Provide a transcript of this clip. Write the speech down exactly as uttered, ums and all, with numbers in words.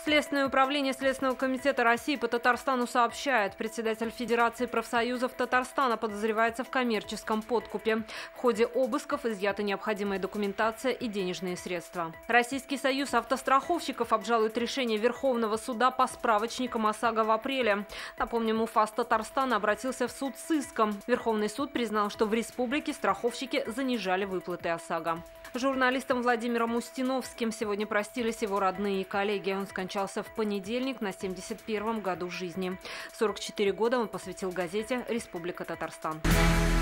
Следственное управление Следственного комитета России по Татарстану сообщает, председатель Федерации профсоюзов Татарстана подозревается в коммерческом подкупе. В ходе обысков изъята необходимая документация и денежные средства. Российский союз автостраховщиков обжалует решение Верховного суда по справочникам ОСАГО в апреле. Напомним, УФАС Татарстана обратился в суд с иском. Верховный суд признал, что в республике страховщики занижали выплаты ОСАГО. Журналистом Владимиром Устиновским сегодня простились его родные и коллеги. Он скончался в понедельник на семьдесят первом году жизни. сорок четыре года он посвятил газете «Республика Татарстан».